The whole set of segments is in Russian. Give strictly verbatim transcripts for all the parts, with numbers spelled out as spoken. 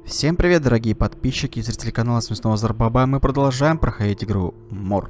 Всем привет, дорогие подписчики и зрители канала Смешного Зарбаба. Мы продолжаем проходить игру Мор.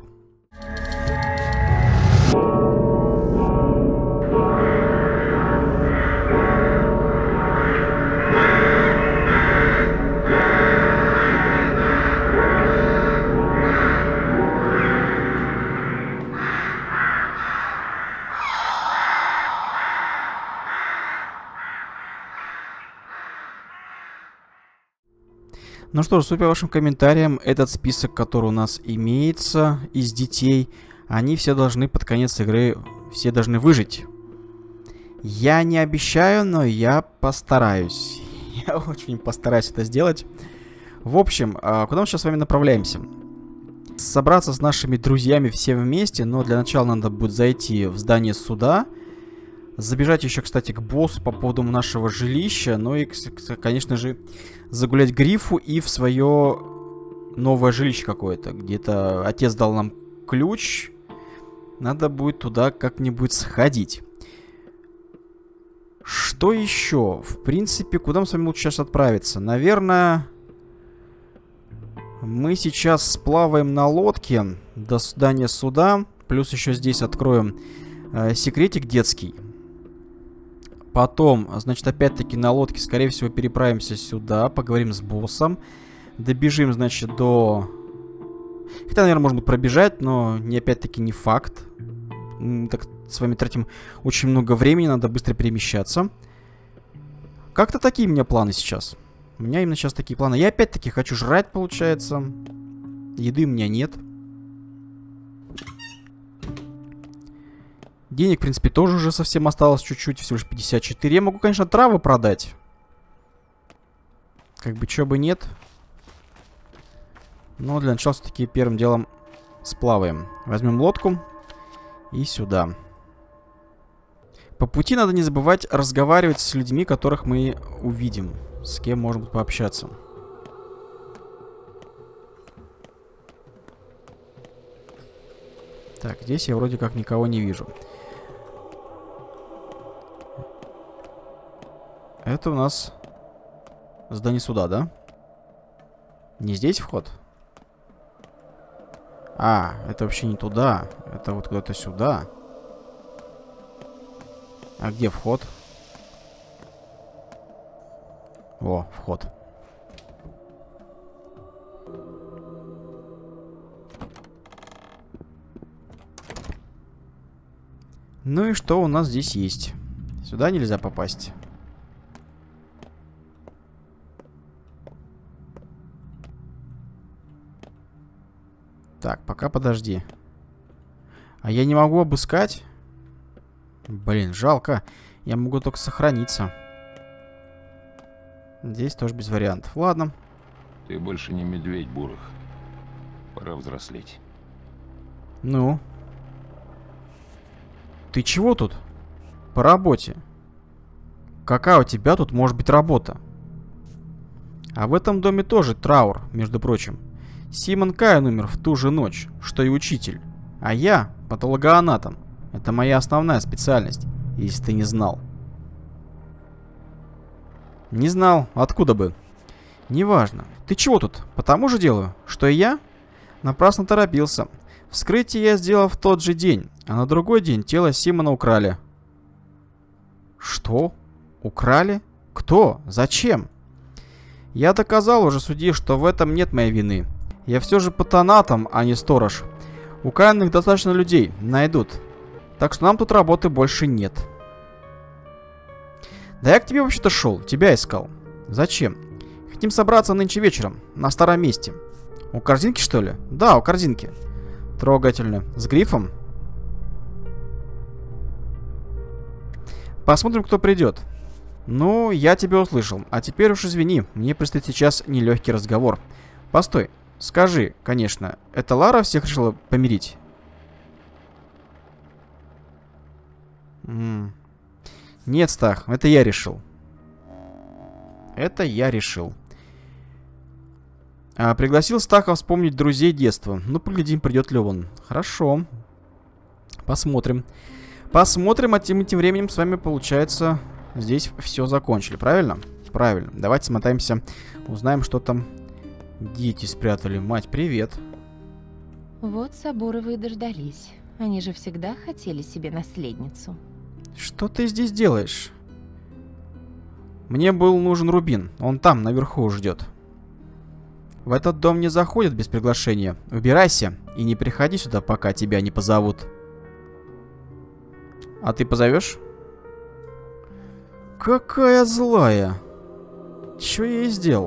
Ну что ж, судя по вашим комментариям, этот список, который у нас имеется из детей, они все должны под конец игры, все должны выжить. Я не обещаю, но я постараюсь. Я очень постараюсь это сделать. В общем, куда мы сейчас с вами направляемся? Собраться с нашими друзьями все вместе, но для начала надо будет зайти в здание суда. Забежать еще, кстати, к боссу по поводу нашего жилища. Ну и, конечно же, загулять Грифу и в свое новое жилище какое-то. Где-то отец дал нам ключ. Надо будет туда как-нибудь сходить. Что еще? В принципе, куда мы с вами лучше сейчас отправиться? Наверное, мы сейчас сплаваем на лодке до здания суда. Плюс еще здесь откроем э, секретик детский. Потом, значит, опять-таки на лодке, скорее всего, переправимся сюда, поговорим с боссом. Добежим, значит, до... Хотя, наверное, можно будет пробежать, но не опять-таки не факт. Мы так с вами тратим очень много времени, надо быстро перемещаться. Как-то такие у меня планы сейчас. У меня именно сейчас такие планы. Я опять-таки хочу жрать, получается. Еды у меня нет. Денег, в принципе, тоже уже совсем осталось чуть-чуть, всего лишь пятьдесят четыре. Я могу, конечно, травы продать. Как бы, чё бы нет. Но для начала все-таки первым делом сплаваем. Возьмем лодку и сюда. По пути надо не забывать разговаривать с людьми, которых мы увидим. С кем можем пообщаться. Так, здесь я вроде как никого не вижу. Это у нас здание суда, да? Не здесь вход? А, это вообще не туда. Это вот куда-то сюда. А где вход? О, вход. Ну и что у нас здесь есть? Сюда нельзя попасть. Так, пока подожди. А я не могу обыскать? Блин, жалко. Я могу только сохраниться. Здесь тоже без вариантов. Ладно. Ты больше не медведь, Бурых. Пора взрослеть. Ну? Ты чего тут? По работе. Какая у тебя тут может быть работа? А в этом доме тоже траур, между прочим. Симон Каин умер в ту же ночь, что и учитель. А я патологоанатом. Это моя основная специальность, если ты не знал. Не знал, откуда бы. Неважно. Ты чего тут? По тому же делаю, что и я? Напрасно торопился. Вскрытие я сделал в тот же день, а на другой день тело Симона украли. Что? Украли? Кто? Зачем? Я доказал уже судье, что в этом нет моей вины. Я все же патанатом, а не сторож. У Каиных достаточно людей, найдут. Так что нам тут работы больше нет. Да я к тебе вообще-то шел, тебя искал. Зачем? Хотим собраться нынче вечером, на старом месте. У корзинки, что ли? Да, у корзинки. Трогательно. С Грифом? Посмотрим, кто придет. Ну, я тебя услышал. А теперь уж извини, мне предстоит сейчас нелегкий разговор. Постой. Скажи, конечно, это Лара всех решила помирить? М-м. Нет, Стах, это я решил. Это я решил. А, пригласил Стаха вспомнить друзей детства. Ну, поглядим, придет ли он. Хорошо. Посмотрим. Посмотрим, а тем, тем временем с вами, получается, здесь все закончили, правильно? Правильно. Давайте смотаемся, узнаем, что там дети спрятали. Мать, привет. Вот Сабуровы и дождались. Они же всегда хотели себе наследницу. Что ты здесь делаешь? Мне был нужен Рубин. Он там, наверху, ждет. В этот дом не заходят без приглашения. Убирайся и не приходи сюда, пока тебя не позовут. А ты позовешь? Какая злая. Чё я ей сделал?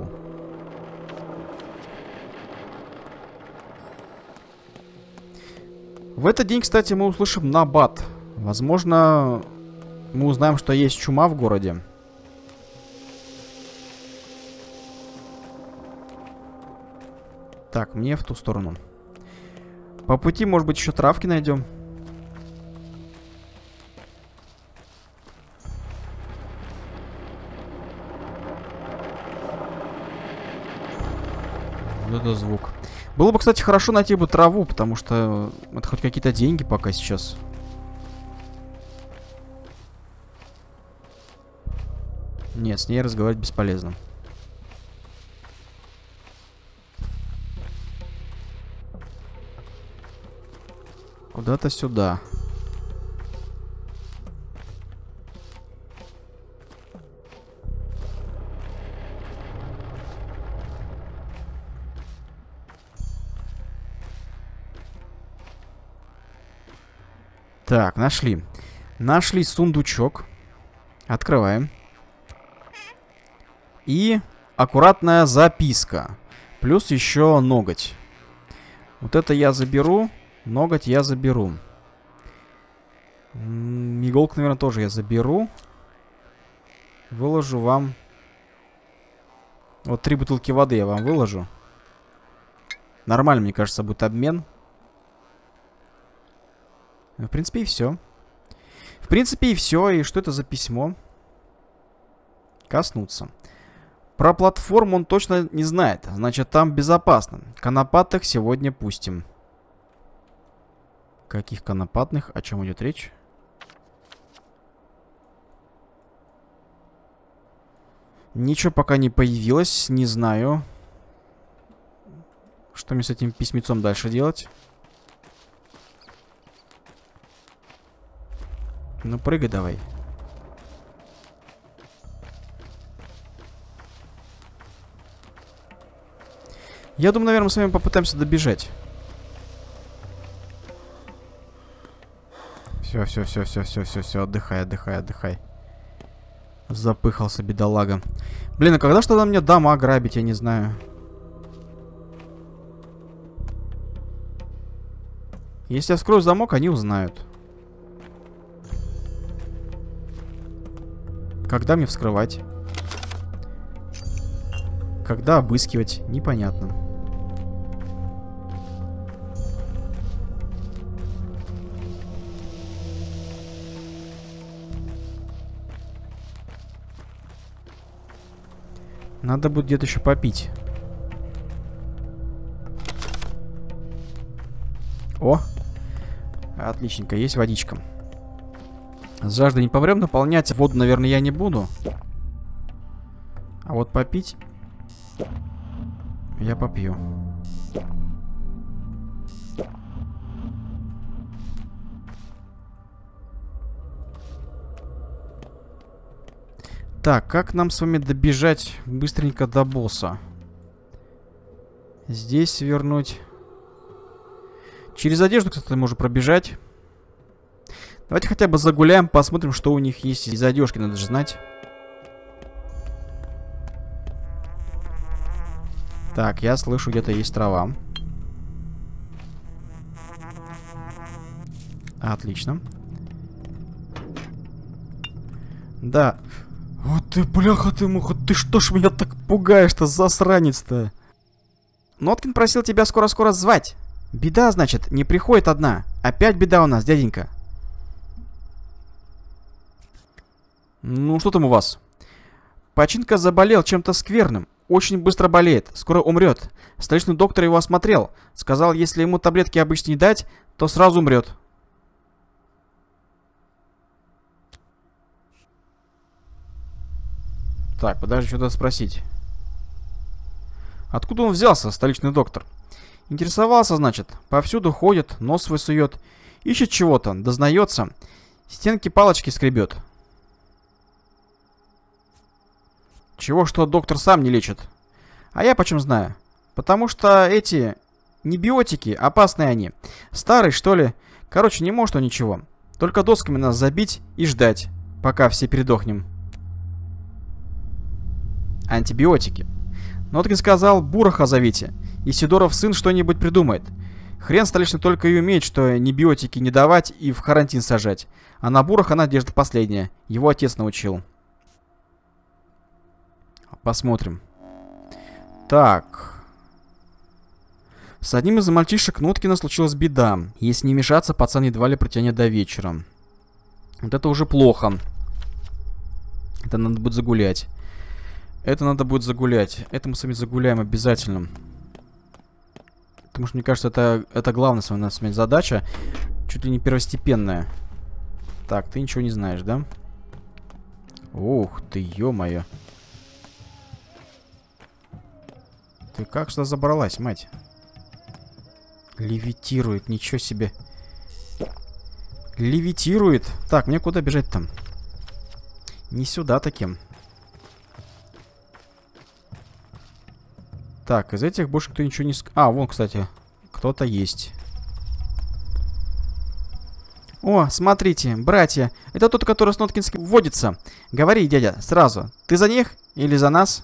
В этот день, кстати, мы услышим набат. Возможно, мы узнаем, что есть чума в городе. Так, мне в ту сторону. По пути, может быть, еще травки найдем. Вот это звук. Было бы, кстати, хорошо найти бы траву, потому что это хоть какие-то деньги пока сейчас. Нет, с ней разговаривать бесполезно. Куда-то сюда. Так, нашли. Нашли сундучок. Открываем. И аккуратная записка. Плюс еще ноготь. Вот это я заберу. Ноготь я заберу. М-м, иголку, наверное, тоже я заберу. Выложу вам... Вот три бутылки воды я вам выложу. Нормально, мне кажется, будет обмен. В принципе, и все. В принципе, и все. И что это за письмо? Коснуться. Про платформу он точно не знает. Значит, там безопасно. Конопатых сегодня пустим. Каких конопатных? О чем идет речь? Ничего пока не появилось. Не знаю. Что мне с этим письмецом дальше делать? Ну, прыгай давай. Я думаю, наверное, мы с вами попытаемся добежать. Все, все, все, все, все, все, все, отдыхай, отдыхай, отдыхай. Запыхался, бедолага. Блин, а когда что-то мне дома грабить, я не знаю. Если я вскрою замок, они узнают. Когда мне вскрывать? Когда обыскивать? Непонятно. Надо будет где-то еще попить. О! Отличненько, есть водичка. С жажды не помрем, наполнять воду, наверное, я не буду. А вот попить я попью. Так, как нам с вами добежать быстренько до босса? Здесь вернуть. Через одежду, кстати, можно пробежать. Давайте хотя бы загуляем, посмотрим, что у них есть из одежки, надо же знать. Так, я слышу, где-то есть трава. Отлично. Да. Вот ты, бляха ты, муха, ты что ж меня так пугаешь-то, засранец-то? Ноткин просил тебя скоро-скоро звать. Беда, значит, не приходит одна. Опять беда у нас, дяденька. Ну, что там у вас? Починка заболел чем-то скверным. Очень быстро болеет. Скоро умрет. Столичный доктор его осмотрел. Сказал, если ему таблетки обычно не дать, то сразу умрет. Так, подожди, что-то спросить. Откуда он взялся, столичный доктор? Интересовался, значит. Повсюду ходит, нос свой сует. Ищет чего-то, дознается. Стенки палочки скребет. Чего, что доктор сам не лечит? А я почем знаю? Потому что эти небиотики, опасные они. Старые, что ли? Короче, не может он ничего. Только досками нас забить и ждать, пока все передохнем. Антибиотики. Ноткин сказал, Бураха зовите. И Сидоров сын что-нибудь придумает. Хрен столичный только и умеет, что небиотики не давать и в карантин сажать. А на Бураха надежда последняя. Его отец научил. Посмотрим. Так. С одним из мальчишек Ноткина случилась беда. Если не мешаться, пацан едва ли протянет до вечера. Вот это уже плохо. Это надо будет загулять. Это надо будет загулять. Это мы с вами загуляем обязательно. Потому что, мне кажется, это, это главная с вами задача. Чуть ли не первостепенная. Так, ты ничего не знаешь, да? Ух ты, ё-моё. Ты как сюда забралась, мать? Левитирует, ничего себе. Левитирует. Так, мне куда бежать там? Не сюда таким. Так, из этих больше кто ничего не... Ск... А, вон, кстати, кто-то есть. О, смотрите, братья. Это тот, который с Ноткинским водится. Говори, дядя, сразу. Ты за них или за нас?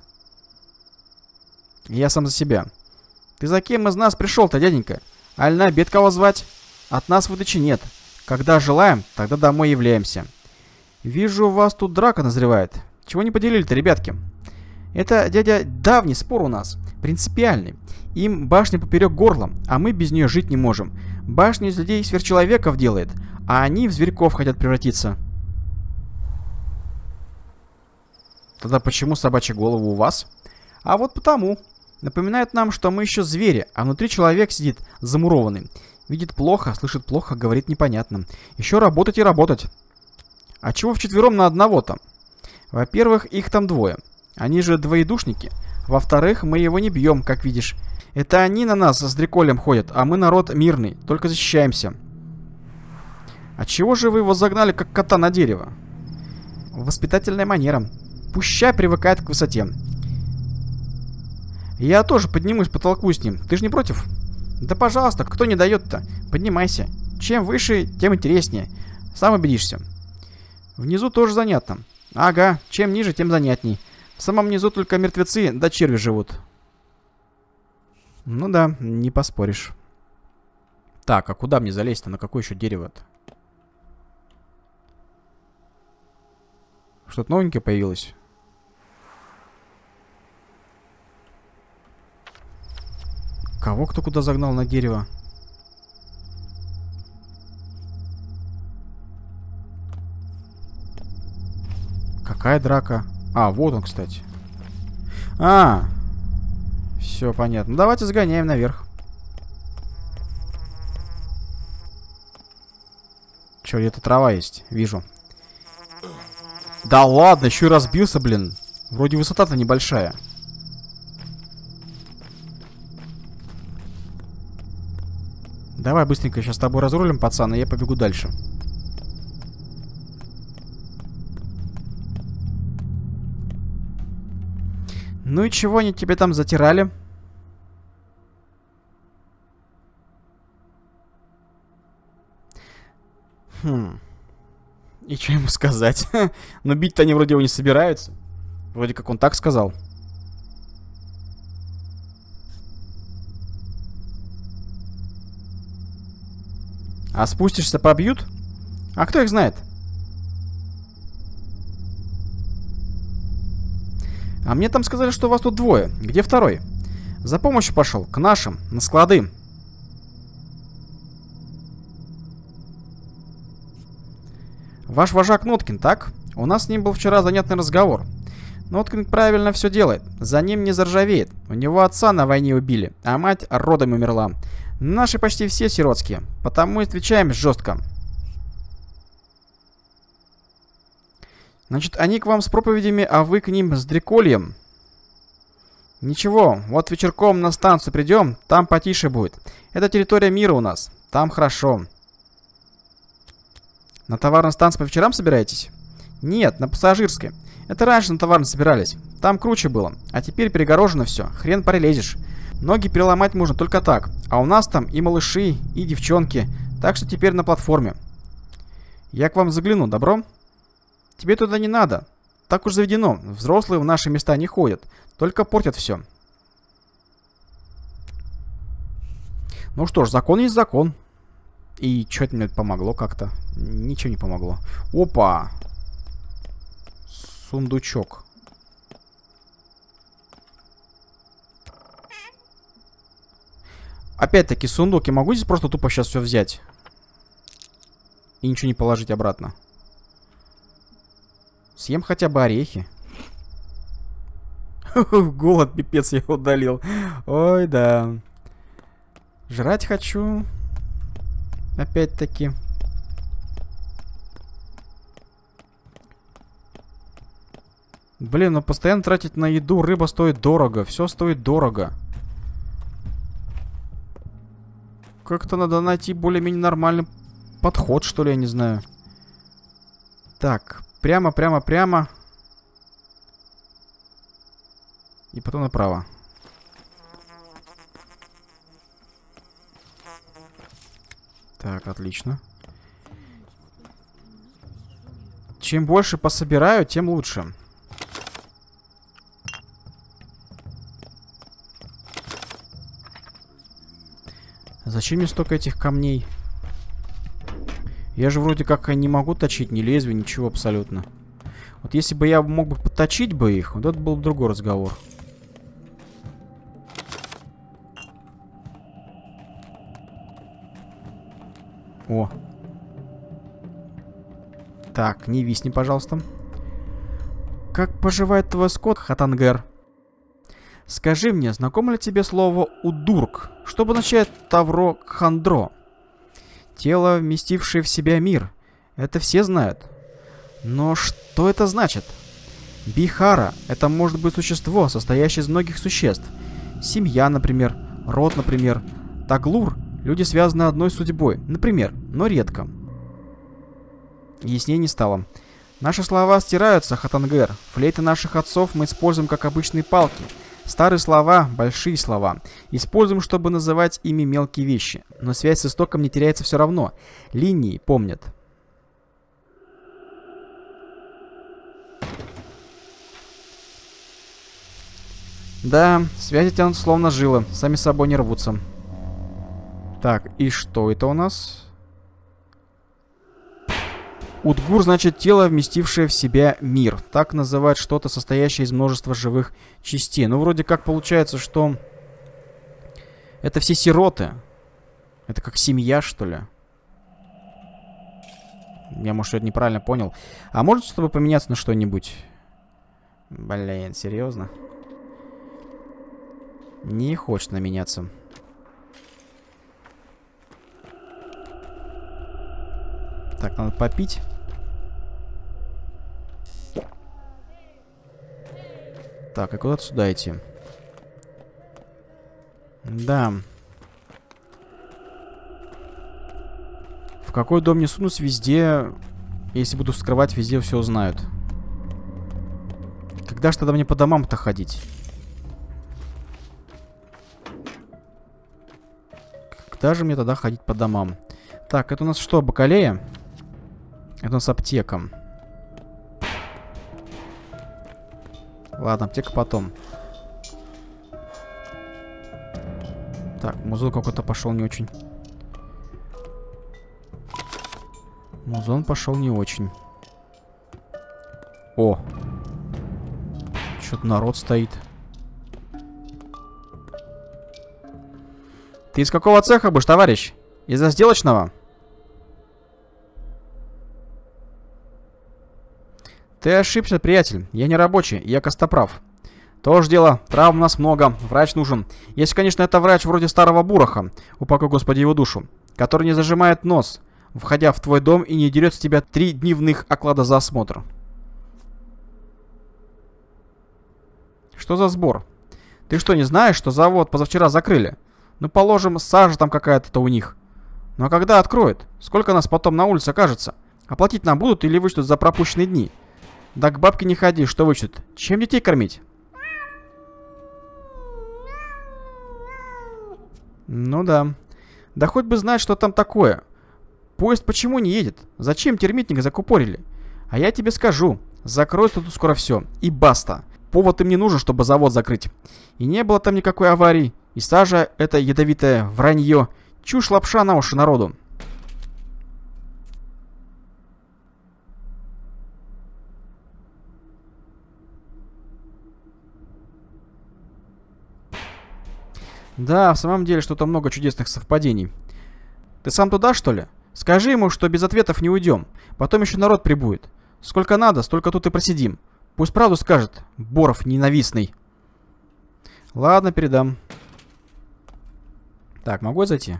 Я сам за себя. Ты за кем из нас пришел-то, дяденька? Аль на обед кого звать? От нас выдачи нет. Когда желаем, тогда домой являемся. Вижу, у вас тут драка назревает. Чего не поделили-то, ребятки? Это, дядя, давний спор у нас. Принципиальный. Им башня поперек горла, а мы без нее жить не можем. Башня из людей сверхчеловеков делает, а они в зверьков хотят превратиться. Тогда почему собачья голова у вас? А вот потому. Напоминает нам, что мы еще звери, а внутри человек сидит замурованный. Видит плохо, слышит плохо, говорит непонятно. Еще работать и работать. А чего вчетвером на одного-то? Во-первых, их там двое. Они же двоедушники. Во-вторых, мы его не бьем, как видишь. Это они на нас с дреколем ходят, а мы народ мирный, только защищаемся. А чего же вы его загнали, как кота на дерево? Воспитательная манера. Пущай привыкает к высоте. Я тоже поднимусь, потолкусь с ним. Ты же не против? Да пожалуйста, кто не дает-то? Поднимайся. Чем выше, тем интереснее. Сам убедишься. Внизу тоже занятно. Ага, чем ниже, тем занятней. В самом низу только мертвецы да черви живут. Ну да, не поспоришь. Так, а куда мне залезть-то? На какое еще дерево-то? Что-то новенькое появилось? Кого кто куда загнал на дерево? Какая драка? А, вот он, кстати. А, все понятно. Давайте сгоняем наверх. Че, где-то трава есть? Вижу. Да ладно, еще и разбился, блин. Вроде высота-то небольшая. Давай быстренько сейчас с тобой разрулим, пацан, и я побегу дальше. Ну и чего они тебе там затирали? Хм. И что ему сказать? Но бить-то они вроде его не собираются. Вроде как он так сказал. А спустишься, побьют? А кто их знает? А мне там сказали, что у вас тут двое. Где второй? За помощью пошел. К нашим. На склады. Ваш вожак Ноткин, так? У нас с ним был вчера занятный разговор. Ноткин правильно все делает. За ним не заржавеет. У него отца на войне убили, а мать родом умерла. Наши почти все сиротские. Потому и отвечаем жестко. Значит, они к вам с проповедями, а вы к ним с дрекольем. Ничего, вот вечерком на станцию придем, там потише будет. Это территория мира у нас, там хорошо. На товарной станции по вечерам собираетесь? Нет, на пассажирской. Это раньше на товарной собирались. Там круче было. А теперь перегорожено все. Хрен пролезешь. Ноги переломать можно только так. А у нас там и малыши, и девчонки. Так что теперь на платформе. Я к вам загляну, добро? Тебе туда не надо. Так уж заведено. Взрослые в наши места не ходят. Только портят все. Ну что ж, закон есть закон. И что это мне помогло как-то? Ничего не помогло. Опа! Сундучок. Опять-таки, сундук. Я могу здесь просто тупо сейчас все взять? И ничего не положить обратно. Съем хотя бы орехи. Голод, пипец, я удалил. Ой, да. Жрать хочу. Опять-таки. Блин, ну постоянно тратить на еду. Рыба стоит дорого. Все стоит дорого. Как-то надо найти более-менее нормальный подход, что ли, я не знаю. Так, прямо, прямо, прямо. И потом направо. Так, отлично. Чем больше пособираю, тем лучше. Зачем мне столько этих камней? Я же вроде как не могу точить ни лезвие, ничего абсолютно. Вот если бы я мог бы подточить бы их, вот это был бы другой разговор. О. Так, не висни, пожалуйста. Как поживает твой скот, Хатангер? Скажи мне, знакомо ли тебе слово «удурк»? Что обозначает Тавро Хандро? Тело, вместившее в себя мир. Это все знают. Но что это значит? Бихара — это может быть существо, состоящее из многих существ. Семья, например. Род, например. Таглур — люди, связанные одной судьбой. Например, но редко. Яснее не стало. Наши слова стираются, Хатангер. Флейты наших отцов мы используем как обычные палки. Старые слова — большие слова. Используем, чтобы называть ими мелкие вещи. Но связь с истоком не теряется все равно. Линии помнят. Да, связи тянут словно жилы. Сами собой не рвутся. Так, и что это у нас? Удгур значит тело, вместившее в себя мир. Так называют что-то, состоящее из множества живых частей. Ну, вроде как получается, что это все сироты. Это как семья, что ли? Я, может, что-то неправильно понял. А может, чтобы поменяться на что-нибудь? Блин, серьезно? Не хочет наменяться. Так, надо попить. Так, а куда-то сюда идти? Да. В какой дом не сунусь, везде... Если буду скрывать, везде все узнают. Когда ж тогда мне по домам-то ходить? Когда же мне тогда ходить по домам? Так, это у нас что, бакалея? Это у нас аптека. Ладно, аптека потом. Так, музон какой-то пошел не очень. Музон пошел не очень. О! Что-то народ стоит. Ты из какого цеха будешь, товарищ? Из-за сделочного? Ты ошибся, приятель. Я не рабочий, я костоправ. То ж дело, травм у нас много, врач нужен. Если, конечно, это врач вроде старого Бураха, упокой, Господи, его душу, который не зажимает нос, входя в твой дом и не дерет с тебя три дневных оклада за осмотр. Что за сбор? Ты что, не знаешь, что завод позавчера закрыли? Ну, положим, сажа там какая-то у них. Ну, а когда откроют? Сколько нас потом на улице окажется? Оплатить нам будут или вычтут за пропущенные дни? Да к бабке не ходи, что вычтут? Чем детей кормить? Ну да. Да хоть бы знать, что там такое. Поезд почему не едет? Зачем термитника закупорили? А я тебе скажу. Закроют тут скоро все. И баста. Повод им не нужен, чтобы завод закрыть. И не было там никакой аварии. И сажа — это ядовитое вранье. Чушь лапша на уши народу. Да, в самом деле, что-то много чудесных совпадений. Ты сам туда, что ли? Скажи ему, что без ответов не уйдем. Потом еще народ прибудет. Сколько надо, столько тут и просидим. Пусть правду скажет, Боров ненавистный. Ладно, передам. Так, могу я зайти?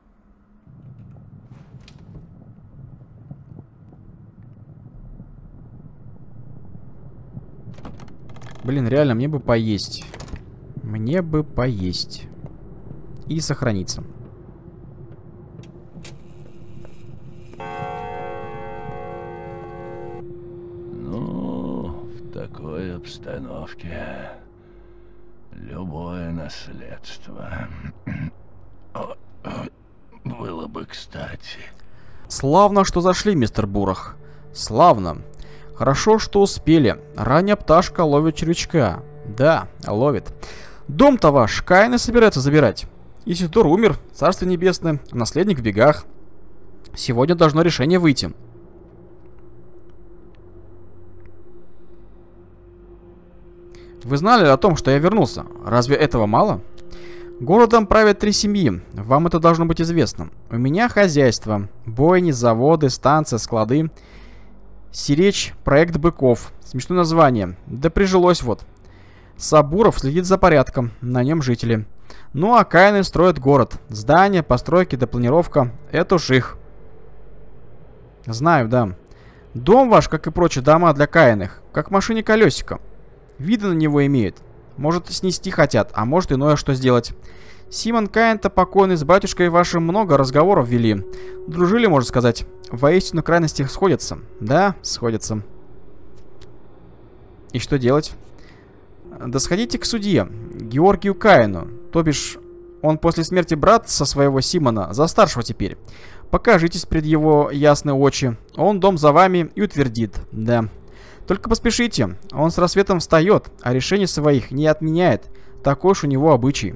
Блин, реально, мне бы поесть. Мне бы поесть. И сохраниться. Ну, в такой обстановке любое наследство было бы кстати. Славно, что зашли, мистер Бурах. Славно. Хорошо, что успели. Ранняя пташка ловит червячка. Да, ловит. Дом-то ваш Каины собирается забирать. Исидор умер, царство небесное, наследник в бегах. Сегодня должно решение выйти. Вы знали о том, что я вернулся? Разве этого мало? Городом правят три семьи. Вам это должно быть известно. У меня хозяйство. Бойни, заводы, станции, склады. Сиречь, проект быков. Смешное название. Да прижилось вот. Сабуров следит за порядком. На нем жители. Ну а Каины строят город. Здания, постройки да планировка. Это уж их. Знаю, да. Дом ваш, как и прочие дома для Каиных, как в машине колесико. Виды на него имеют. Может, снести хотят, а может, иное что сделать. Симон Каин-то покойный с батюшкой вашим много разговоров вели. Дружили, можно сказать. Воистину крайности сходятся. Да, сходятся. И что делать? Да сходите к судье, Георгию Каину. То бишь, он после смерти брата со своего Симона, за старшего теперь. Покажитесь пред его ясные очи. Он дом за вами и утвердит. Да. Только поспешите, он с рассветом встает, а решений своих не отменяет. Такой уж у него обычай.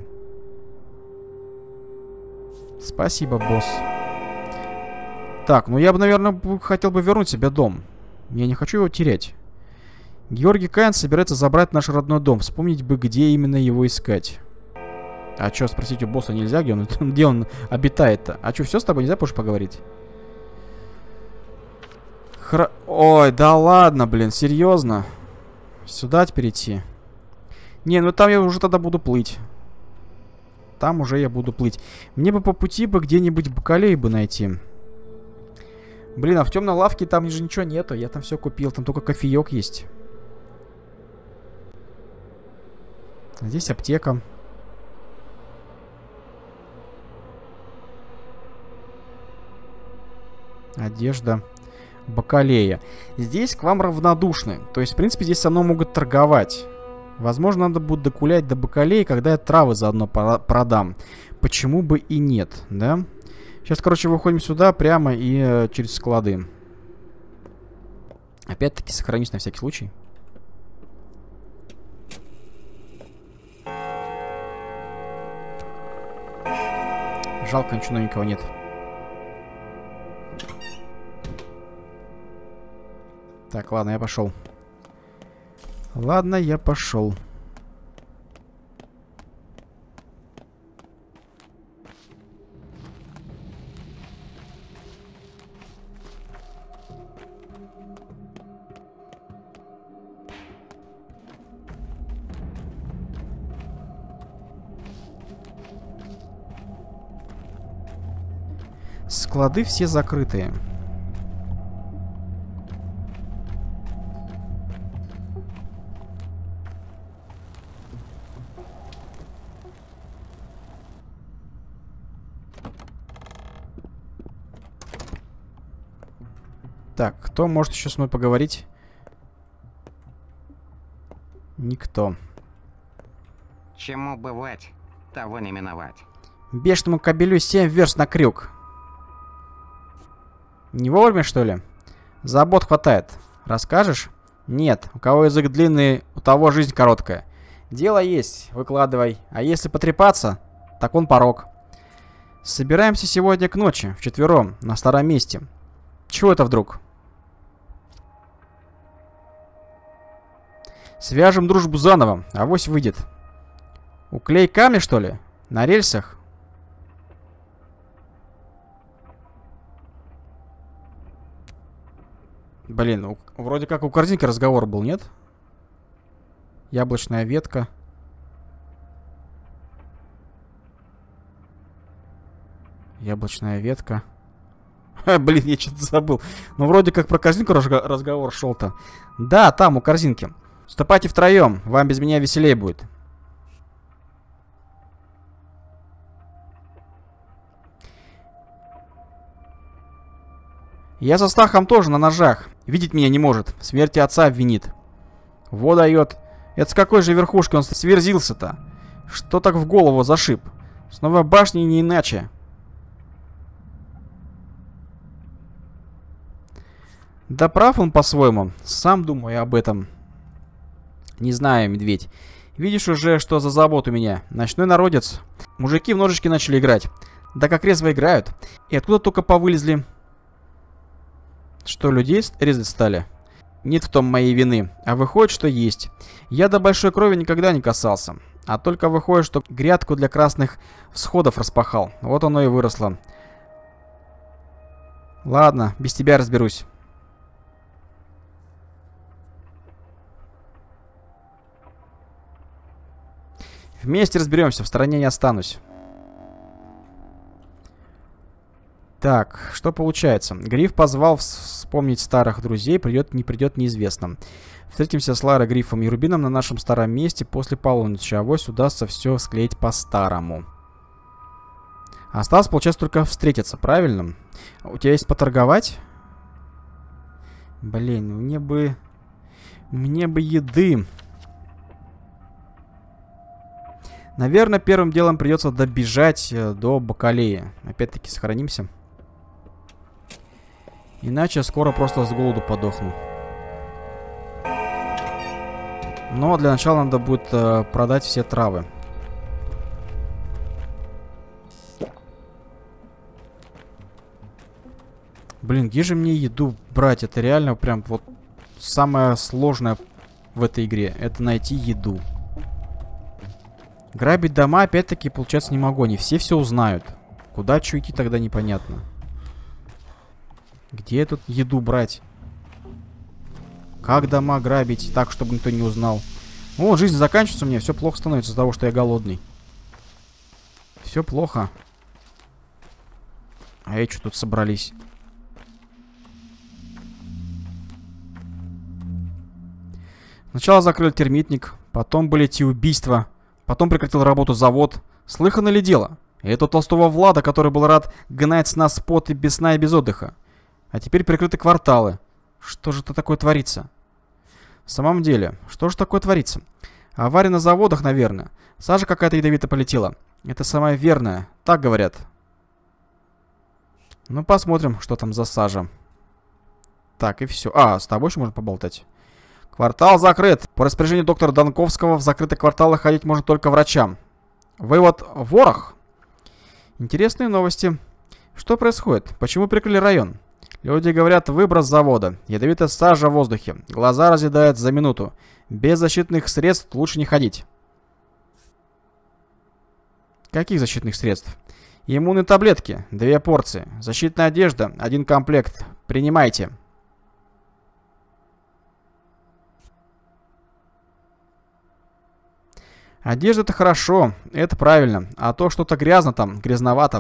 Спасибо, босс. Так, ну я бы, наверное, хотел бы вернуть себе дом. Я не хочу его терять. Георгий Каин собирается забрать наш родной дом. Вспомнить бы, где именно его искать. А что, спросить у босса нельзя, где он, где он обитает-то? А что, все с тобой нельзя больше поговорить? Хра... Ой, да ладно, блин, серьезно? Сюда теперь идти? Не, ну там я уже тогда буду плыть. Там уже я буду плыть. Мне бы по пути бы где-нибудь бакалей бы найти. Блин, а в темной лавке там же ничего нету. Я там все купил, там только кофеек есть. А здесь аптека. Одежда. Бакалея. Здесь к вам равнодушны. То есть, в принципе, здесь со мной могут торговать. Возможно, надо будет докулять до бакалеи, когда я травы заодно продам. Почему бы и нет, да? Сейчас, короче, выходим сюда прямо и э, через склады. Опять-таки сохранюсь на всякий случай. Жалко, ничего новенького нет. Так, ладно, я пошел. Ладно, я пошел. Склады все закрытые. Так, кто может еще с мной поговорить? Никто. Чему бывать, того не миновать. Бешеному кобелю семь верст на крюк. Не вовремя, что ли? Забот хватает. Расскажешь? Нет. У кого язык длинный, у того жизнь короткая. Дело есть, выкладывай. А если потрепаться, так он порог. Собираемся сегодня к ночи, вчетвером, на старом месте. Чего это вдруг? Свяжем дружбу заново, авось выйдет. Уклей камни, что ли? На рельсах? Блин, у, вроде как у корзинки разговор был, нет? Яблочная ветка. Яблочная ветка. Ха, блин, я что-то забыл. Ну, вроде как про корзинку разго разговор шел-то. Да, там, у корзинки. Вступайте втроем, вам без меня веселее будет. Я со Стахом тоже на ножах. Видеть меня не может. В смерти отца обвинит. Во дает. Это с какой же верхушки он сверзился-то? Что так в голову зашиб? Снова башни не иначе. Да прав он по-своему. Сам думаю об этом. Не знаю, медведь. Видишь уже, что за забот у меня. Ночной народец. Мужики в ножички начали играть. Да как резво играют. И откуда только повылезли? Что, людей резать стали? Нет в том моей вины. А выходит, что есть. Я до большой крови никогда не касался. А только выходит, что грядку для красных всходов распахал. Вот оно и выросло. Ладно, без тебя разберусь. Вместе разберемся, в стороне не останусь. Так, что получается? Гриф позвал вспомнить старых друзей, придет, не придет, неизвестно. Встретимся с Ларой, Грифом и Рубином на нашем старом месте после полуночи. Авось удастся все склеить по-старому. Осталось, получается, только встретиться, правильно? У тебя есть поторговать? Блин, мне бы... Мне бы еды. Наверное, первым делом придется добежать до Бакалеи. Опять-таки, сохранимся. Иначе скоро просто с голоду подохну. Но для начала надо будет э, продать все травы. Блин, где же мне еду брать? Это реально прям вот самое сложное в этой игре. Это найти еду. Грабить дома, опять-таки, получается, не могу. Они все все узнают. Куда что идти, тогда непонятно. Где тут еду брать? Как дома грабить так, чтобы никто не узнал? О, жизнь заканчивается у меня. Все плохо становится из-за того, что я голодный. Все плохо. А эти что тут собрались? Сначала закрыли термитник. Потом были те убийства. Потом прекратил работу завод. Слыхано ли дело? И это толстого Влада, который был рад гнать с нас пот и без сна и без отдыха. А теперь прикрыты кварталы. Что же это такое творится? В самом деле, что же такое творится? Авария на заводах, наверное. Сажа какая-то ядовито полетела. Это самое верное. Так говорят. Ну, посмотрим, что там за сажа. Так, и все. А, с тобой еще можно поболтать. Квартал закрыт. По распоряжению доктора Донковского в закрытые кварталы ходить можно только врачам. Вывод ворох. Интересные новости. Что происходит? Почему прикрыли район? Люди говорят, выброс завода. Ядовитая сажа в воздухе. Глаза разъедают за минуту. Без защитных средств лучше не ходить. Каких защитных средств? Иммунные таблетки. Две порции. Защитная одежда. Один комплект. Принимайте. Одежда это хорошо. Это правильно. А то что-то грязно там. Грязновато.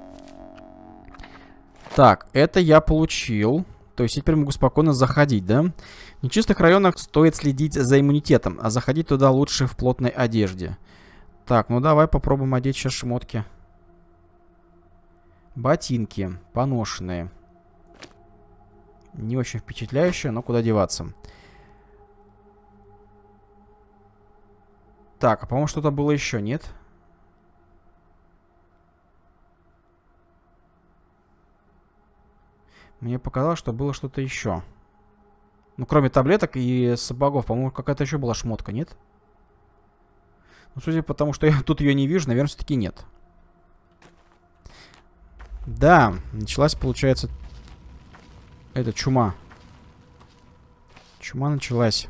Так, это я получил. То есть теперь могу спокойно заходить, да? В нечистых районах стоит следить за иммунитетом, а заходить туда лучше в плотной одежде. Так, ну давай попробуем одеть сейчас шмотки. Ботинки поношенные. Не очень впечатляюще, но куда деваться. Так, а по-моему, что-то было еще, нет? Мне показалось, что было что-то еще. Ну, кроме таблеток и сапогов, по-моему, какая-то еще была шмотка, нет? Ну, судя по тому, что я тут ее не вижу, наверное, все-таки нет. Да, началась, получается, эта чума. Чума началась.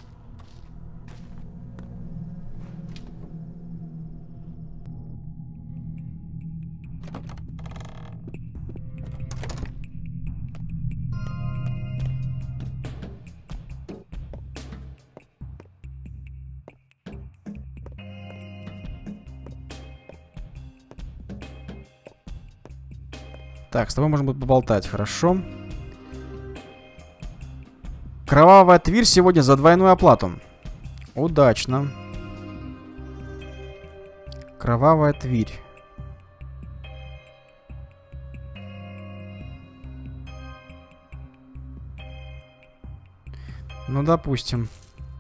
Так, с тобой можно будет поболтать, хорошо. Кровавая Тверь сегодня за двойную оплату. Удачно. Кровавая Тверь. Ну, допустим.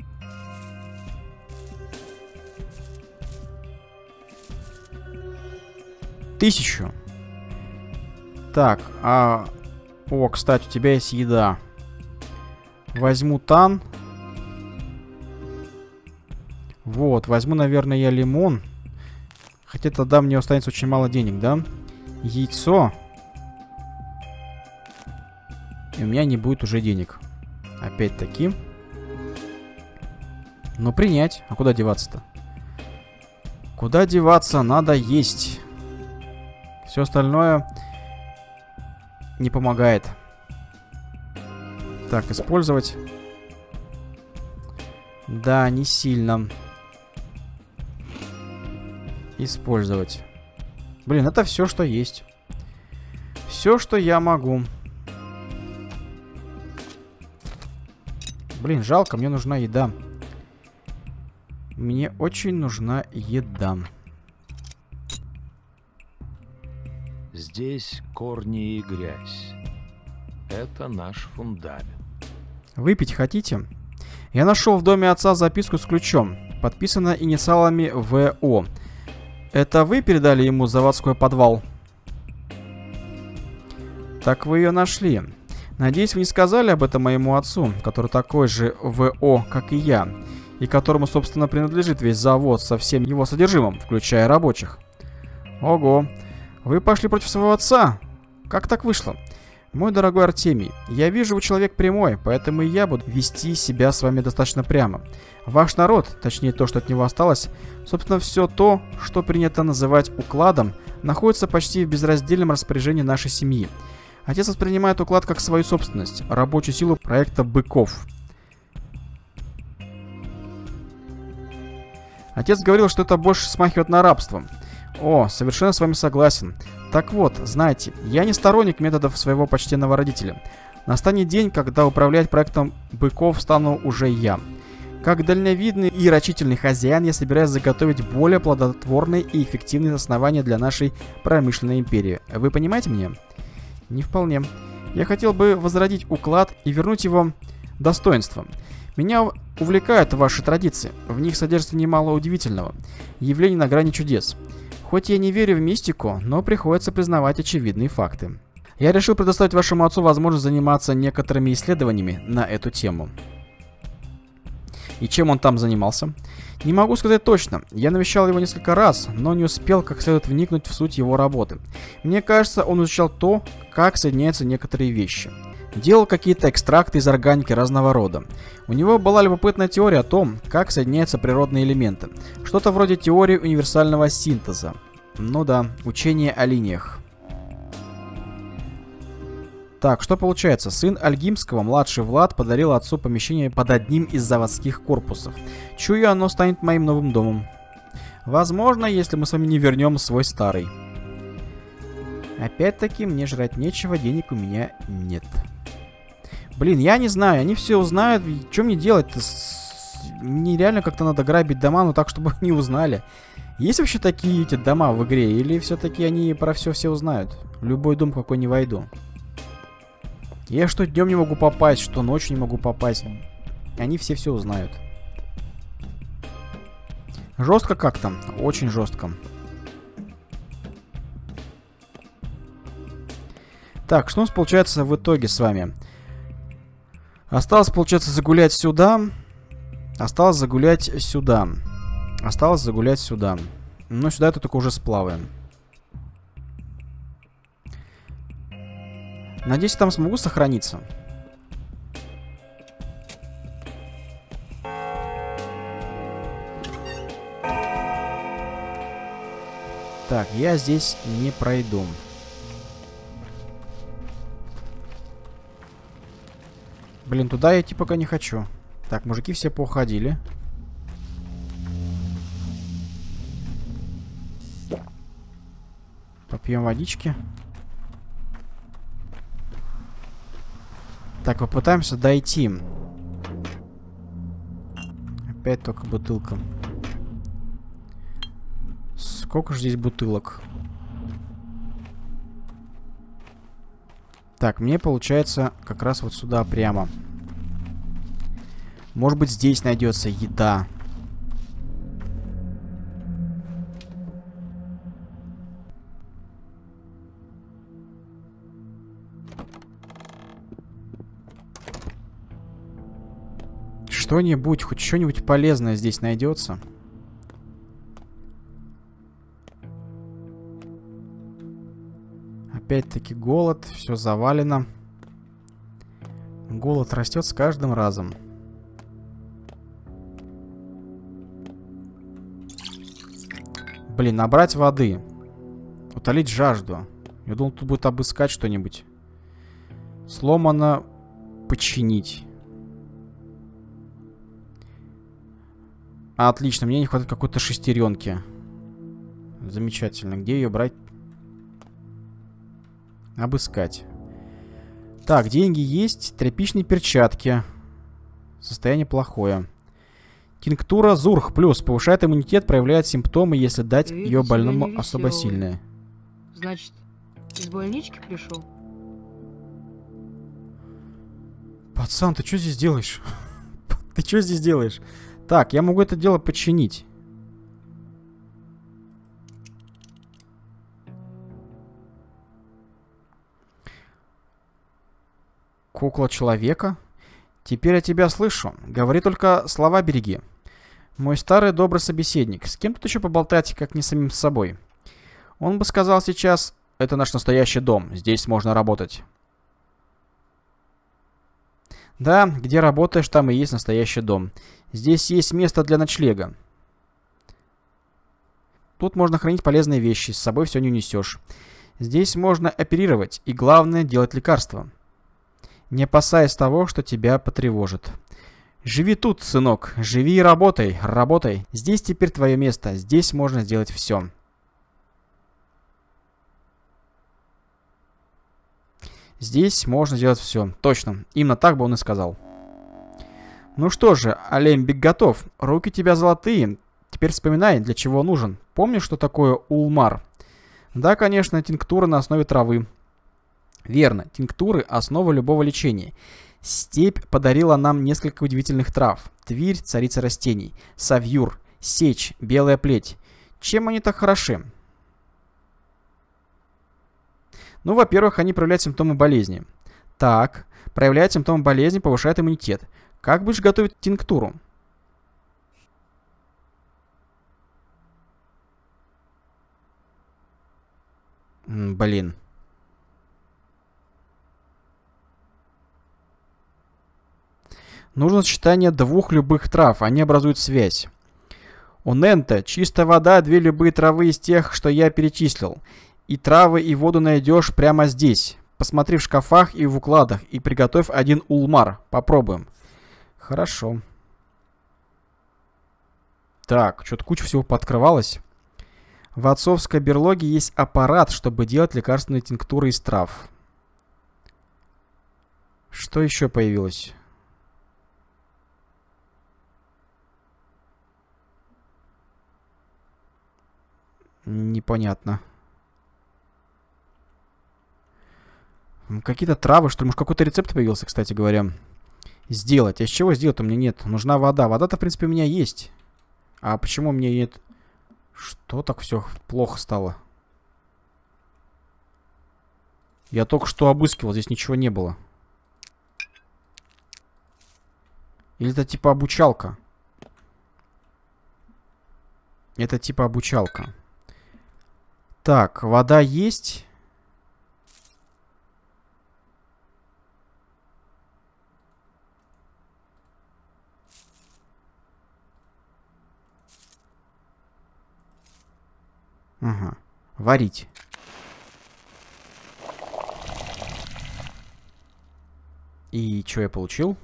Тысячу. Так, а... О, кстати, у тебя есть еда. Возьму тан. Вот, возьму, наверное, я лимон. Хотя тогда мне останется очень мало денег, да? Яйцо. И у меня не будет уже денег. Опять-таки. Но принять. А куда деваться-то? Куда деваться? Надо есть. Все остальное не помогает. Так, использовать. Да, не сильно. Использовать. Блин, это все, что есть. Все, что я могу. Блин, жалко, мне нужна еда. Мне очень нужна еда. Здесь корни и грязь. Это наш фундамент. Выпить хотите? Я нашел в доме отца записку с ключом, подписанная инициалами В О. Это вы передали ему заводской подвал? Так вы ее нашли. Надеюсь, вы не сказали об этом моему отцу, который такой же В О, как и я, и которому, собственно, принадлежит весь завод со всем его содержимым, включая рабочих. Ого, вы пошли против своего отца? Как так вышло? Мой дорогой Артемий, я вижу, вы человек прямой, поэтому и я буду вести себя с вами достаточно прямо. Ваш народ, точнее то, что от него осталось, собственно, все то, что принято называть укладом, находится почти в безраздельном распоряжении нашей семьи. Отец воспринимает уклад как свою собственность, рабочую силу проекта «Быков». Отец говорил, что это больше смахивает на рабство. О, совершенно с вами согласен. Так вот, знаете, я не сторонник методов своего почтенного родителя. Настанет день, когда управлять проектом «Быков» стану уже я. Как дальновидный и рачительный хозяин, я собираюсь заготовить более плодотворные и эффективные основания для нашей промышленной империи. Вы понимаете меня? Не вполне. Я хотел бы возродить уклад и вернуть его достоинство. Меня увлекают ваши традиции. В них содержится немало удивительного. Явлений на грани чудес. Хоть я не верю в мистику, но приходится признавать очевидные факты. Я решил предоставить вашему отцу возможность заниматься некоторыми исследованиями на эту тему. И чем он там занимался? Не могу сказать точно. Я навещал его несколько раз, но не успел как следует вникнуть в суть его работы. Мне кажется, он изучал то, как соединяются некоторые вещи. Делал какие-то экстракты из органики разного рода. У него была любопытная теория о том, как соединяются природные элементы. Что-то вроде теории универсального синтеза. Ну да, учение о линиях. Так, что получается? Сын Альгимского, младший Влад, подарил отцу помещение под одним из заводских корпусов. Чую, оно станет моим новым домом. Возможно, если мы с вами не вернем свой старый. Опять-таки, мне жрать нечего, денег у меня нет. Блин, я не знаю, они все узнают. Что мне делать-то? Мне реально как-то надо грабить дома, но так, чтобы не узнали. Есть вообще такие эти дома в игре? Или все-таки они про все все узнают? В любой дом, какой не войду. Я что днем не могу попасть, что ночью не могу попасть. Они все все узнают. Жестко как-то. Очень жестко. Так, что у нас получается в итоге с вами? Осталось, получается, загулять сюда. Осталось загулять сюда. Осталось загулять сюда. Но сюда это только уже сплаваем. Надеюсь, там смогу сохраниться. Так, я здесь не пройду. Блин, туда я идти пока не хочу. Так, мужики все поуходили. Попьем водички. Так, попытаемся дойти. Опять только бутылка. Сколько же здесь бутылок? Так, мне получается как раз вот сюда прямо. Может быть, здесь найдется еда. Что-нибудь, хоть что-нибудь полезное здесь найдется. Опять-таки голод, все завалено. Голод растет с каждым разом. Блин, набрать воды. Утолить жажду. Я думал, тут будет обыскать что-нибудь. Сломано. Починить. Отлично, мне не хватает какой-то шестеренки. Замечательно. Где ее брать? Обыскать. Так, деньги есть. Тряпичные перчатки. Состояние плохое. Тинктура Зурх плюс. Повышает иммунитет, проявляет симптомы, если дать Видите, ее больному я не особо весёлый. сильные. Значит, из больнички пришел? Пацан, ты что здесь делаешь? Ты что здесь делаешь? Так, я могу это дело починить. Кукла человека? Теперь я тебя слышу. Говори только слова береги. Мой старый добрый собеседник. С кем тут еще поболтать, как не самим с собой? Он бы сказал сейчас: это наш настоящий дом. Здесь можно работать. Да, где работаешь, там и есть настоящий дом. Здесь есть место для ночлега. Тут можно хранить полезные вещи, с собой все не унесешь. Здесь можно оперировать и, главное, делать лекарства. Не опасаясь того, что тебя потревожит. Живи тут, сынок, живи и работай, работай. Здесь теперь твое место, здесь можно сделать все. Здесь можно сделать все. Точно, именно так бы он и сказал. Ну что же, Алембик готов. Руки тебя золотые. Теперь вспоминай, для чего он нужен. Помнишь, что такое улмар? Да, конечно, тинктура на основе травы. Верно, тинктуры – основа любого лечения. Степь подарила нам несколько удивительных трав. Твирь – царица растений. Савьюр, сечь, белая плеть. Чем они так хороши? Ну, во-первых, они проявляют симптомы болезни. Так, проявляют симптомы болезни, повышает иммунитет. Как будешь готовить тинктуру? М, блин. Нужно сочетание двух любых трав, они образуют связь. У Нента чистая вода, две любые травы из тех, что я перечислил. И травы, и воду найдешь прямо здесь. Посмотри в шкафах и в укладах, и приготовь один улмар. Попробуем. Хорошо. Так, что-то куча всего пооткрывалось. В отцовской берлоге есть аппарат, чтобы делать лекарственные тинктуры из трав. Что еще появилось? Непонятно. Какие-то травы, что ли? Может, какой-то рецепт появился, кстати говоря. Сделать. А из чего сделать у меня нет? Нужна вода. Вода-то, в принципе, у меня есть. А почему у меня нет? Что так все плохо стало? Я только что обыскивал, здесь ничего не было. Или это типа обучалка? Это типа обучалка. Так, вода есть. Ага. Варить. И что я получил?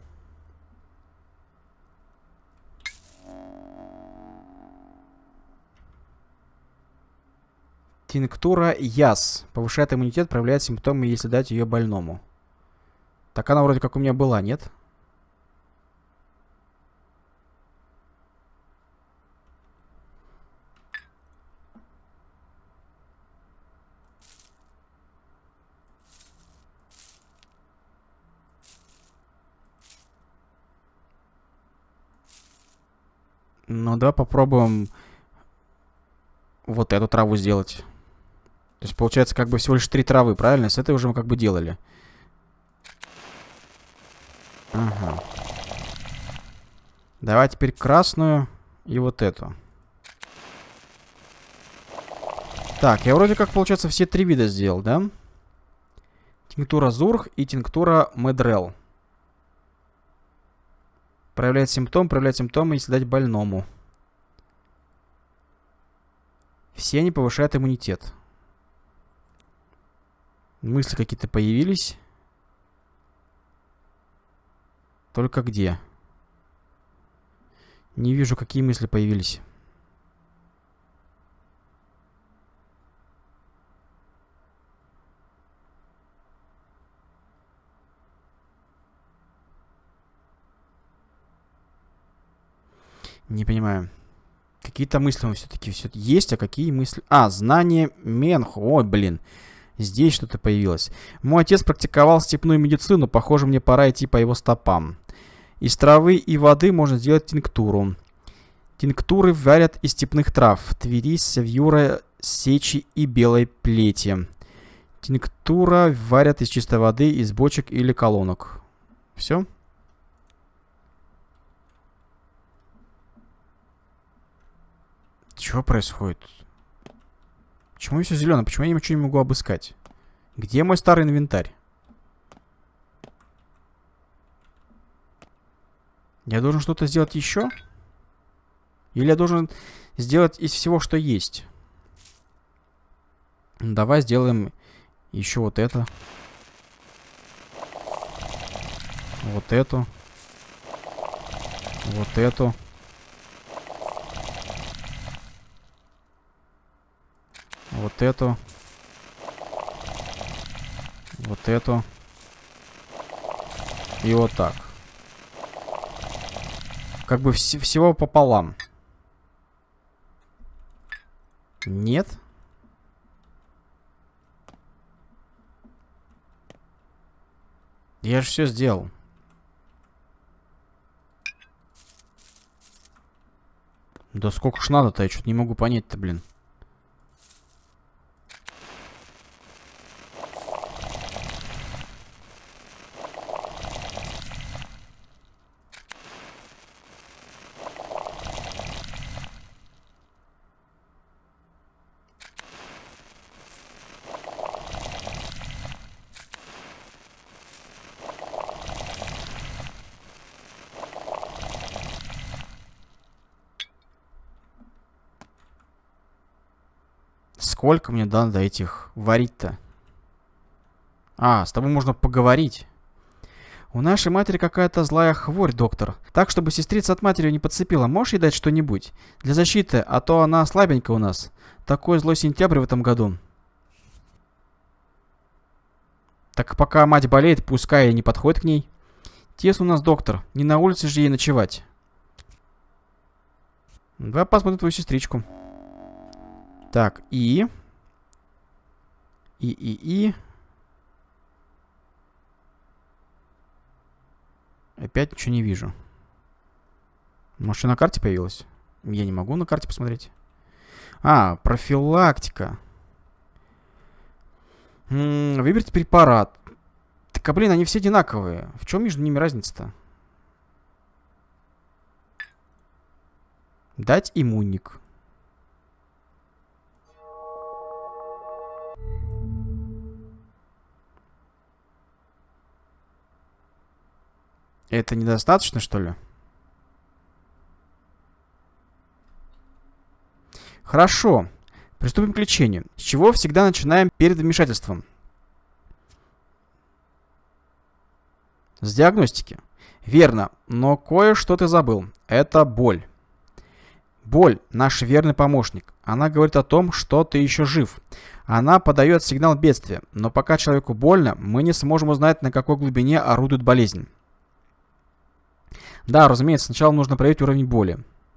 Тинктура Яс. Повышает иммунитет, проявляет симптомы, если дать ее больному. Так она вроде как у меня была, нет? Ну, давай попробуем вот эту траву сделать. То есть, получается, как бы всего лишь три травы, правильно? С этой уже мы как бы делали. Ага. Давай теперь красную и вот эту. Так, я вроде как, получается, все три вида сделал, да? Тинктура Зурх и тинктура Медрел. Проявляет симптом, проявляет симптомы, если дать больному. Все они повышают иммунитет. Мысли какие-то появились. Только где? Не вижу, какие мысли появились. Не понимаю. Какие-то мысли у все-таки все есть, а какие мысли... А, знание Менху. Ой, блин. Здесь что-то появилось. Мой отец практиковал степную медицину. Похоже, мне пора идти по его стопам. Из травы и воды можно сделать тинктуру. Тинктуры варят из степных трав. Твери, севьюра, сечи и белой плети. Тинктура варят из чистой воды, из бочек или колонок. Все? Что происходит? Почему все зеленое? Почему я ничего не могу обыскать? Где мой старый инвентарь? Я должен что-то сделать еще? Или я должен сделать из всего, что есть? Давай сделаем еще вот это. Вот эту. Вот эту. Вот эту. Вот эту. И вот так. Как бы вс- всего пополам. Нет? Я же все сделал. Да сколько ж надо-то, я что-то не могу понять-то, блин. Сколько мне надо этих варить-то? А, с тобой можно поговорить. У нашей матери какая-то злая хворь, доктор. Так, чтобы сестрица от матери не подцепила, можешь ей дать что-нибудь? Для защиты, а то она слабенькая у нас. Такой злой сентябрь в этом году. Так пока мать болеет, пускай и не подходит к ней. Тесно у нас, доктор. Не на улице же ей ночевать. Давай посмотрим твою сестричку. Так, и... И, и, и... Опять ничего не вижу. Может, что на карте появилось? Я не могу на карте посмотреть. А, профилактика. М-м, выберите препарат. Так, а, блин, они все одинаковые. В чем между ними разница-то? Дать иммунник. Это недостаточно, что ли? Хорошо. Приступим к лечению. С чего всегда начинаем перед вмешательством? С диагностики. Верно, но кое-что ты забыл. Это боль. Боль – наш верный помощник. Она говорит о том, что ты еще жив. Она подает сигнал бедствия, но пока человеку больно, мы не сможем узнать, на какой глубине орудует болезнь. Да, разумеется, сначала нужно проверить уровень боли.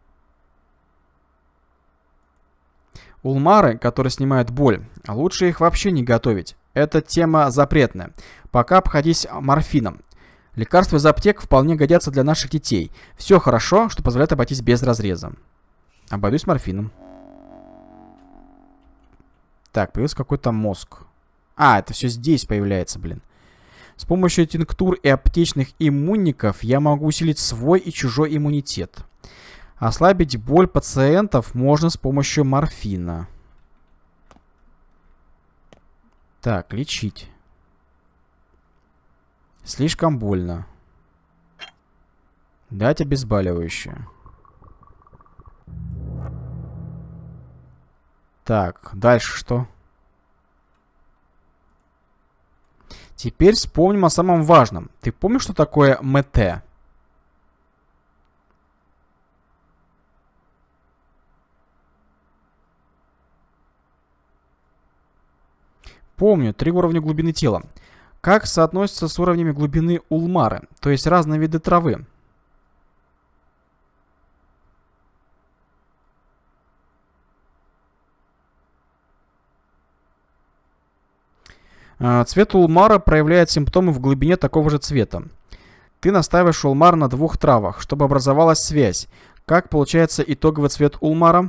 Улмары, которые снимают боль, лучше их вообще не готовить. Эта тема запретная. Пока обходись морфином. Лекарства из аптек вполне годятся для наших детей. Все хорошо, что позволяет обойтись без разреза. Обойдусь морфином. Так, появился какой-то мозг. А, это все здесь появляется, блин. С помощью тинктур и аптечных иммунников я могу усилить свой и чужой иммунитет. Ослабить боль пациентов можно с помощью морфина. Так, лечить. Слишком больно. Дать обезболивающее. Так, дальше что? Теперь вспомним о самом важном. Ты помнишь, что такое МТ? Помню, три уровня глубины тела. Как соотносится с уровнями глубины улмары, то есть разные виды травы? Цвет улмара проявляет симптомы в глубине такого же цвета. Ты настаиваешь улмар на двух травах, чтобы образовалась связь. Как получается итоговый цвет улмара?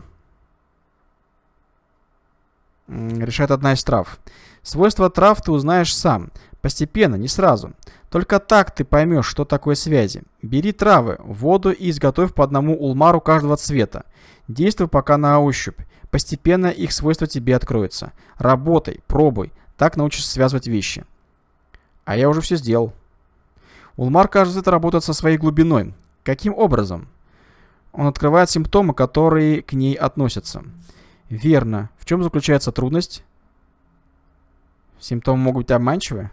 Решает одна из трав. Свойства трав ты узнаешь сам. Постепенно, не сразу. Только так ты поймешь, что такое связи. Бери травы, воду и изготовь по одному улмару каждого цвета. Действуй пока на ощупь. Постепенно их свойства тебе откроются. Работай, пробуй. Так научишься связывать вещи. А я уже все сделал. Улмар, кажется, это работает со своей глубиной. Каким образом? Он открывает симптомы, которые к ней относятся. Верно. В чем заключается трудность? Симптомы могут быть обманчивы?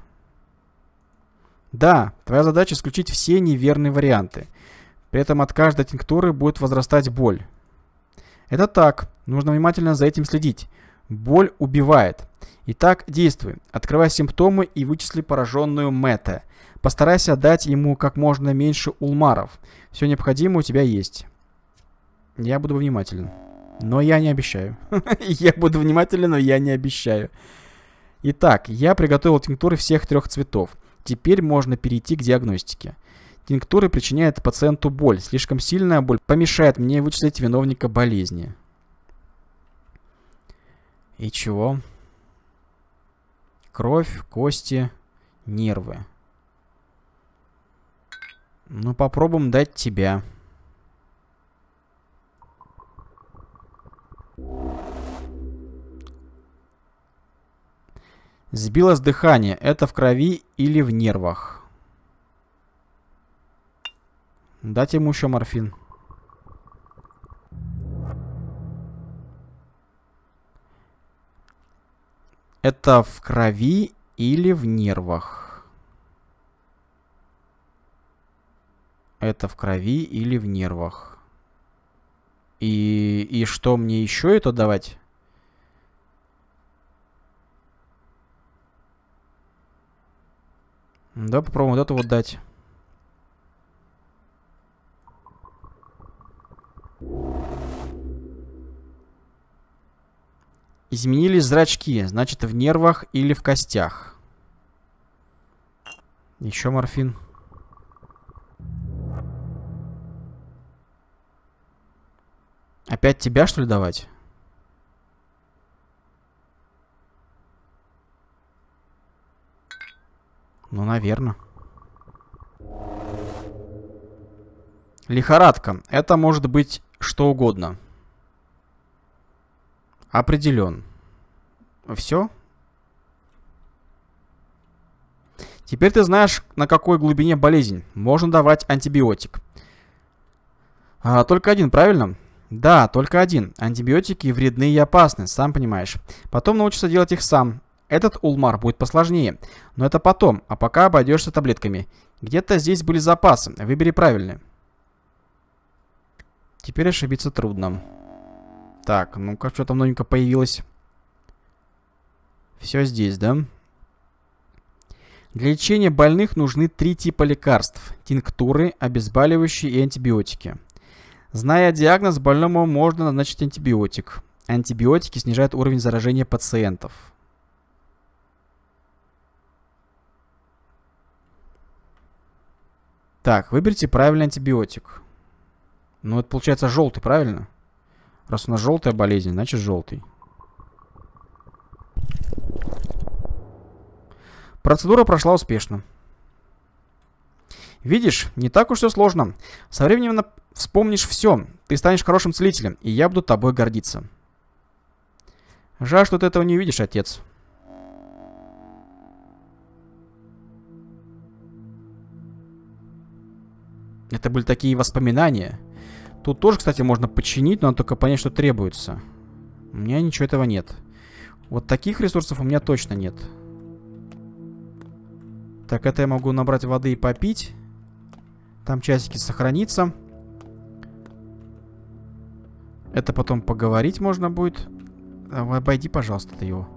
Да, твоя задача исключить все неверные варианты. При этом от каждой тинктуры будет возрастать боль. Это так. Нужно внимательно за этим следить. Боль убивает. Итак, действуй. Открывай симптомы и вычисли пораженную мета. Постарайся дать ему как можно меньше улмаров. Все необходимое у тебя есть. Я буду внимателен. Но я не обещаю. Я буду внимателен, но я не обещаю. Итак, я приготовил тинктуры всех трех цветов. Теперь можно перейти к диагностике. Тинктуры причиняют пациенту боль. Слишком сильная боль помешает мне вычислить виновника болезни. И чего? Кровь, кости, нервы. Ну, попробуем дать тебя. Сбилось дыхание. Это в крови или в нервах? Дать ему еще морфин. Это в крови или в нервах? Это в крови или в нервах? И, и что, мне еще это давать? Да, попробуем вот это вот дать. Изменились зрачки, значит, в нервах или в костях. Еще морфин. Опять тебя, что ли, давать? Ну, наверное. Лихорадка. Это может быть что угодно. Определен. Все? Теперь ты знаешь, на какой глубине болезнь. Можно давать антибиотик. А, только один, правильно? Да, только один. Антибиотики вредны и опасны, сам понимаешь. Потом научишься делать их сам. Этот Улмар будет посложнее. Но это потом, а пока обойдешься таблетками. Где-то здесь были запасы. Выбери правильный. Теперь ошибиться трудно. Так, ну-ка, что там новенько появилось. Все здесь, да? Для лечения больных нужны три типа лекарств. Тинктуры, обезболивающие и антибиотики. Зная диагноз, больному можно назначить антибиотик. Антибиотики снижают уровень заражения пациентов. Так, выберите правильный антибиотик. Ну, это получается желтый, правильно? Раз у нас желтая болезнь, значит желтый. Процедура прошла успешно. Видишь, не так уж все сложно. Со временем на... вспомнишь все. Ты станешь хорошим целителем, и я буду тобой гордиться. Жаль, что ты этого не увидишь, отец. Это были такие воспоминания. Тут тоже, кстати, можно починить, но надо только понять, что требуется. У меня ничего этого нет. Вот таких ресурсов у меня точно нет. Так, это я могу набрать воды и попить. Там часики сохранится. Это потом поговорить можно будет. Обойди, пожалуйста, ты его.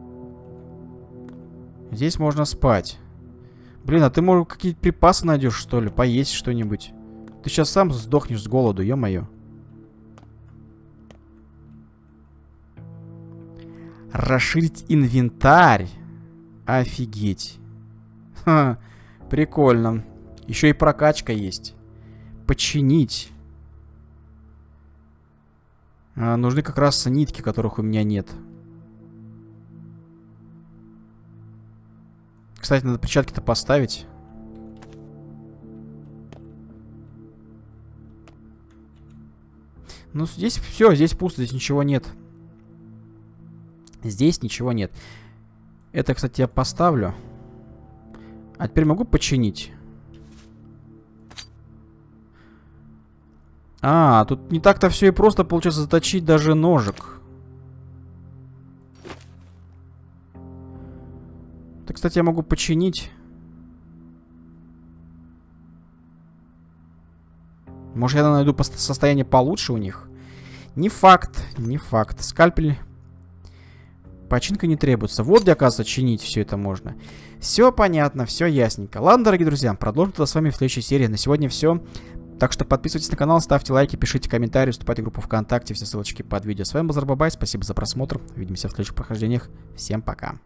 Здесь можно спать. Блин, а ты, может, какие-то припасы найдешь, что ли? Поесть что-нибудь. Ты сейчас сам сдохнешь с голоду, ё-моё. Расширить инвентарь. Офигеть. Ха, прикольно. Еще и прокачка есть. Починить. А, нужны как раз нитки, которых у меня нет. Кстати, надо перчатки-то поставить. Ну, здесь все, здесь пусто, здесь ничего нет. Здесь ничего нет. Это, кстати, я поставлю. А теперь могу починить? А, тут не так-то все и просто получается заточить даже ножик. Это, кстати, я могу починить. Может, я найду состояние получше у них? Не факт, не факт. Скальпель. Починка не требуется. Вот где, оказывается, чинить все это можно. Все понятно, все ясненько. Ладно, дорогие друзья, продолжим тогда с вами в следующей серии. На сегодня все. Так что подписывайтесь на канал, ставьте лайки, пишите комментарии, вступайте в группу ВКонтакте. Все ссылочки под видео. С вами был Зарбабай, спасибо за просмотр. Увидимся в следующих прохождениях. Всем пока.